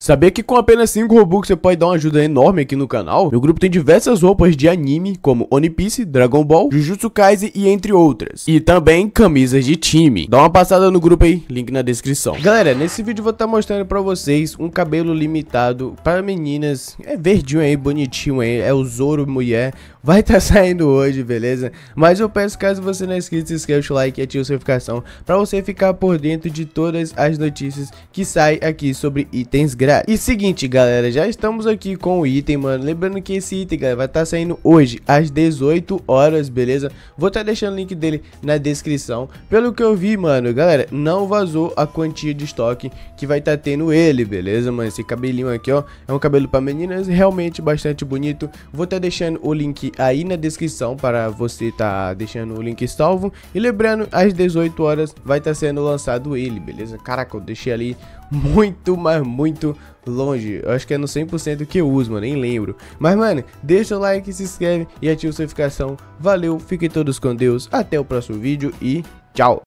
Sabia que com apenas 5 Robux você pode dar uma ajuda enorme aqui no canal? Meu grupo tem diversas roupas de anime, como One Piece, Dragon Ball, Jujutsu Kaisen e entre outras. E também camisas de time. Dá uma passada no grupo aí, link na descrição. Galera, nesse vídeo eu vou estar mostrando pra vocês um cabelo limitado para meninas. É verdinho aí, bonitinho aí, é o Zoro mulher. Vai estar saindo hoje, beleza? Mas eu peço, caso você não é inscrito, se inscreva, deixa o like e ativa a notificação pra você ficar por dentro de todas as notícias que saem aqui sobre itens grátis. E seguinte, galera, já estamos aqui com o item, mano. Lembrando que esse item, galera, vai estar saindo hoje às 18 horas, beleza? Vou estar deixando o link dele na descrição. Pelo que eu vi, mano, galera, não vazou a quantia de estoque que vai estar tendo ele, beleza, mano? Esse cabelinho aqui, ó, é um cabelo para meninas, realmente bastante bonito. Vou estar deixando o link aí na descrição para você tá deixando o link salvo. E lembrando, às 18 horas vai estar sendo lançado ele, beleza? Caraca, eu deixei ali muito, mas muito longe. Eu acho que é no 100% que eu uso, mano, nem lembro. Mas, mano, deixa o like, se inscreve e ativa a notificação. Valeu, fiquem todos com Deus. Até o próximo vídeo e tchau.